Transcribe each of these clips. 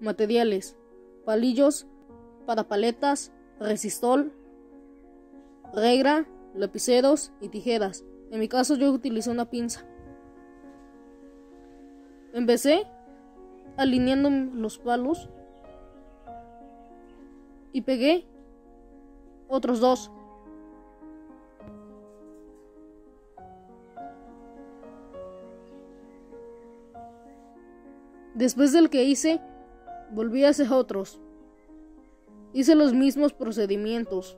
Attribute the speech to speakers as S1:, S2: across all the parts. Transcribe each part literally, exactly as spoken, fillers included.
S1: Materiales: palillos para paletas, resistol, regla, lapiceros y tijeras. En mi caso yo utilicé una pinza. Empecé alineando los palos y pegué otros dos. Después del que hice, volví a hacer otros. Hice los mismos procedimientos.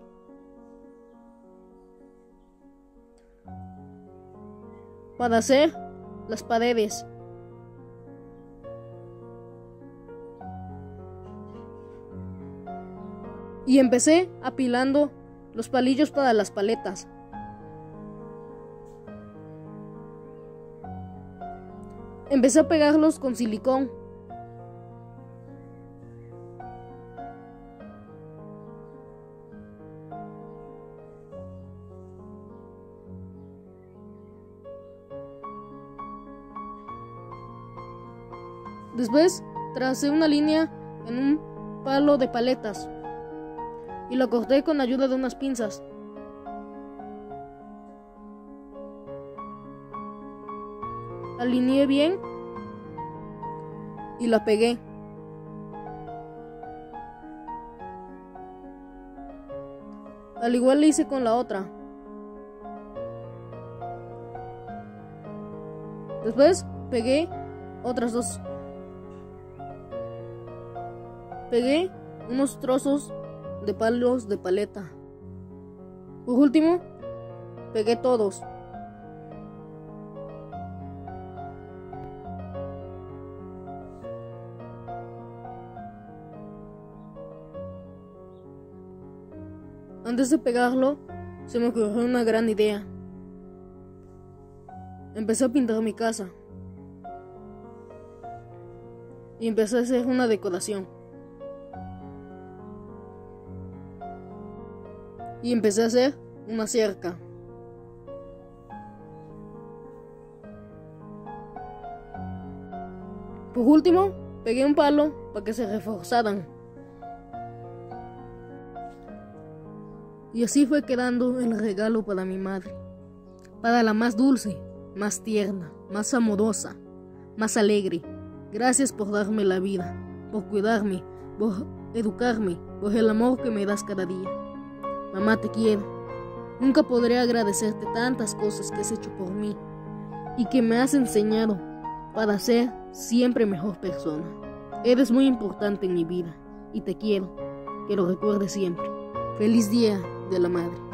S1: Para hacer las paredes. Y empecé apilando los palillos para las paletas. Empecé a pegarlos con silicón. Después tracé una línea en un palo de paletas y lo corté con ayuda de unas pinzas. Alineé bien y la pegué. Al igual le hice con la otra. Después pegué otras dos. Pegué unos trozos de palos de paleta. Por último, pegué todos. Antes de pegarlo, se me ocurrió una gran idea. Empecé a pintar mi casa. Y empecé a hacer una decoración. Y empecé a hacer una cerca. Por último, pegué un palo para que se reforzaran. Y así fue quedando el regalo para mi madre. Para la más dulce, más tierna, más amorosa, más alegre. Gracias por darme la vida, por cuidarme, por educarme, por el amor que me das cada día. Mamá, te quiero. Nunca podré agradecerte tantas cosas que has hecho por mí y que me has enseñado para ser siempre mejor persona. Eres muy importante en mi vida y te quiero, que lo recuerdes siempre. Feliz Día de la Madre.